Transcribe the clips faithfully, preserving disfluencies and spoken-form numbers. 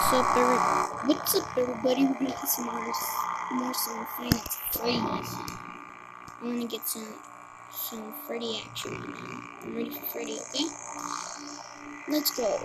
up, every What's up, everybody? We're gonna get some more, more some Final Freddy's. I wanna get some some Freddy action right now. I'm ready for Freddy. Okay, let's go.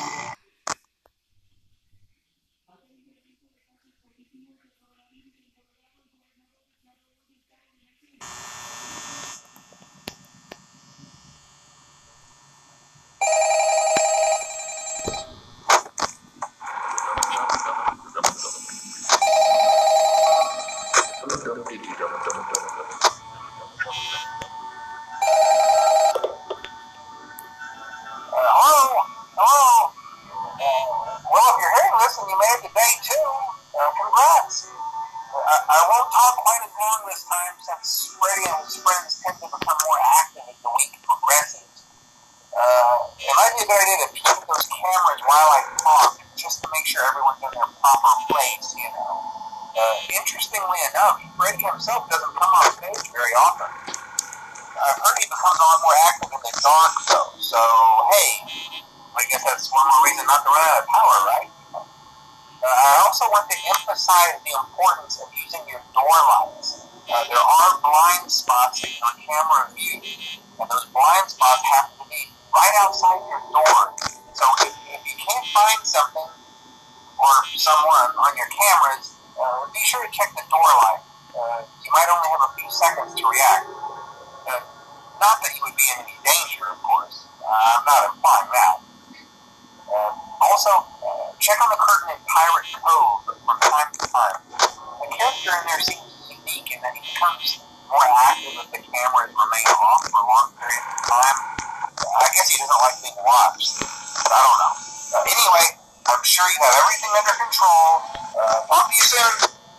You made it to day two. Uh, congrats. I, I won't talk quite as long this time since Freddy and his friends tend to become more active as the week progresses. Uh, it might be a good idea to peek at those cameras while I talk, just to make sure everyone's in their proper place, you know. Uh, interestingly enough, Freddy himself doesn't come on stage very often. I've heard he becomes a lot more active in the dark, though, so hey, I guess that's one more reason not to run out of power, right? Uh, I also want to emphasize the importance of using your door lights. Uh, there are blind spots in your camera view, and those blind spots have to be right outside your door. So if, if you can't find something or someone on your cameras, uh, be sure to check the door light. Uh, you might only have a few seconds to react. Uh, not that you would be in any danger, of course. Uh, I'm not implying that. Uh, also, uh, check on the curtain in Pirate Cove from time to time. The character in there seems unique in that he becomes more active if the cameras remain off for long periods of time. Uh, I guess he doesn't like being watched. But I don't know. Uh, anyway, I'm sure you have everything under control. Uh, talk to you soon.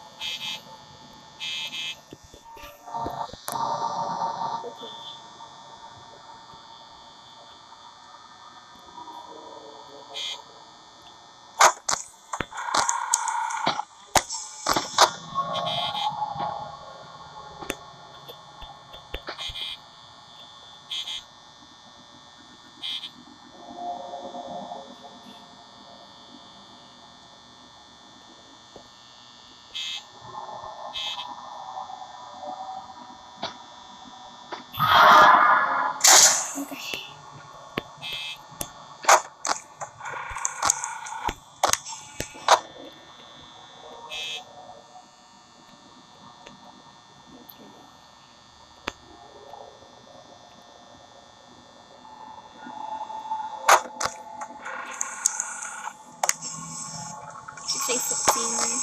Say fourteen.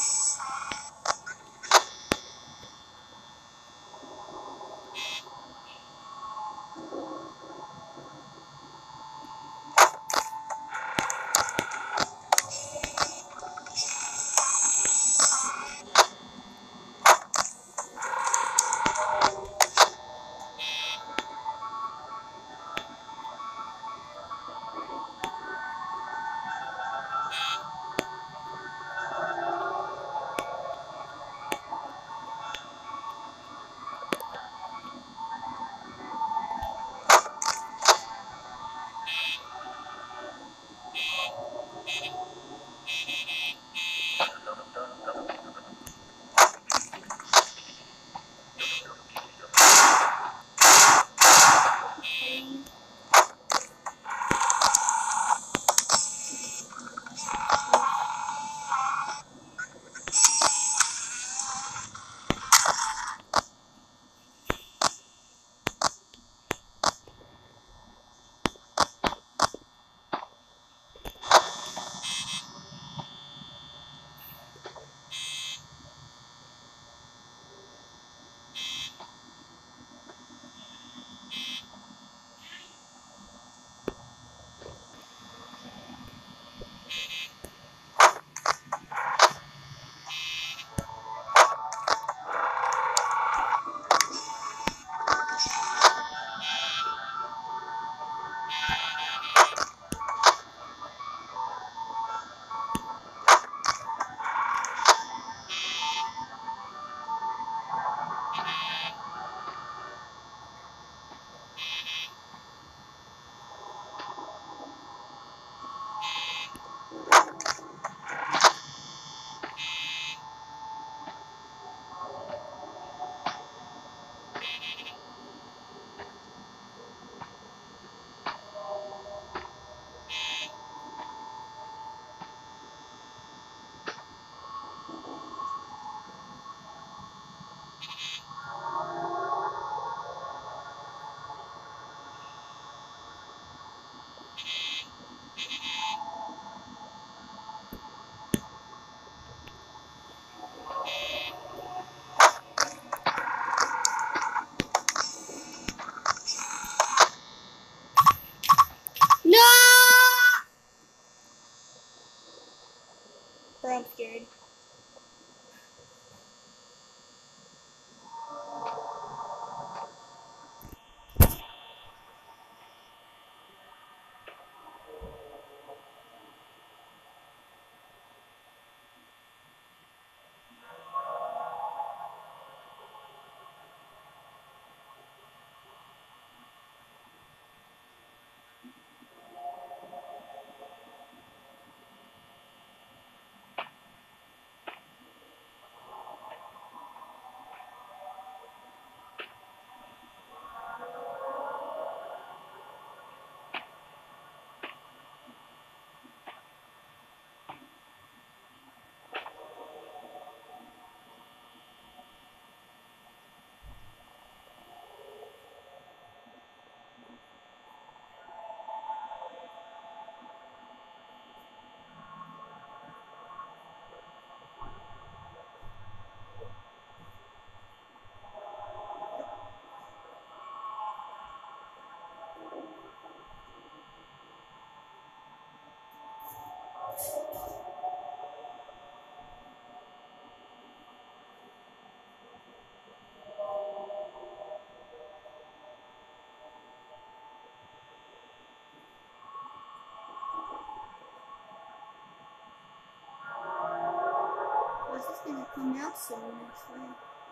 Bro, I'm scared. This is gonna come out soon, actually.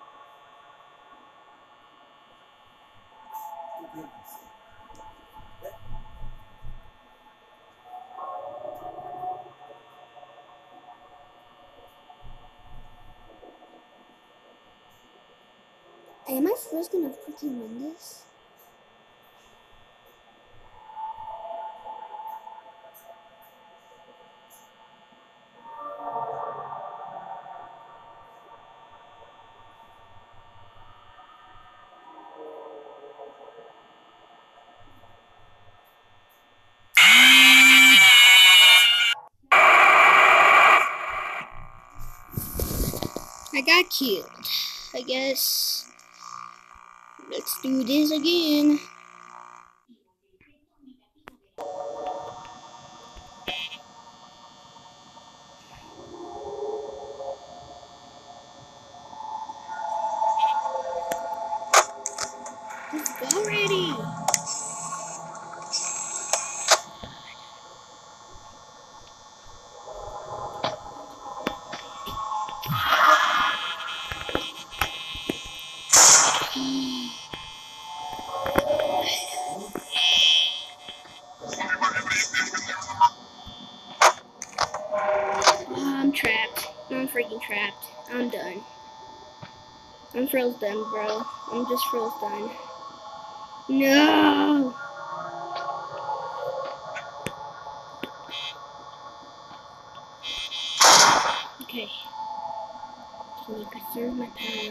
Am I first gonna freaking win this? I got killed. I guess let's do this again. Let's go already. Oh, I'm trapped. I'm freaking trapped. I'm done. I'm froze done, bro. I'm just froze done. No! Okay. Just need to conserve my power.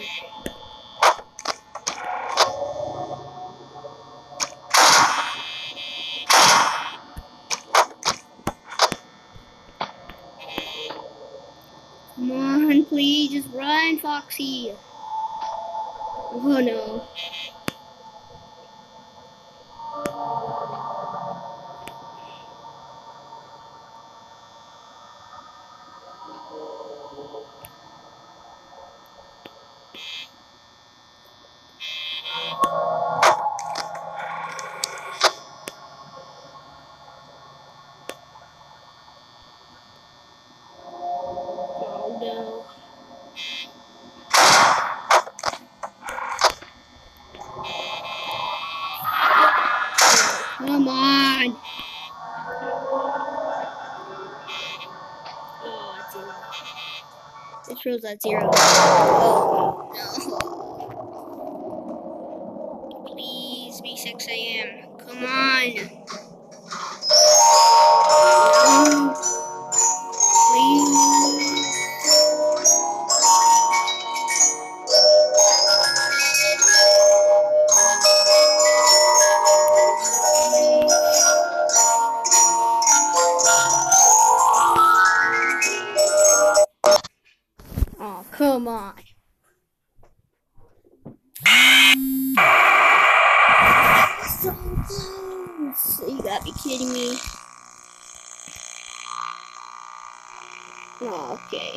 Come on, please, just run, Foxy. Oh no. Oh no. Come on. Oh, it's zero. It throws at zero. Oh no. Please be six A M Come on. No. Please. Oh, come on. So close. You gotta be kidding me. Oh, okay.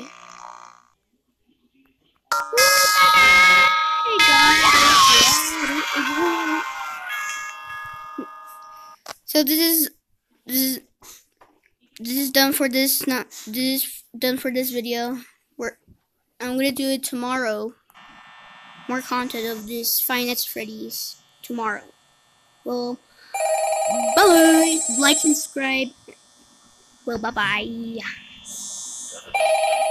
So this is this is this is done for this not this is done for this video. We're I'm gonna do it tomorrow. More content of this Five Nights at Freddy's tomorrow. Well, bye. Like and subscribe. Well, bye bye.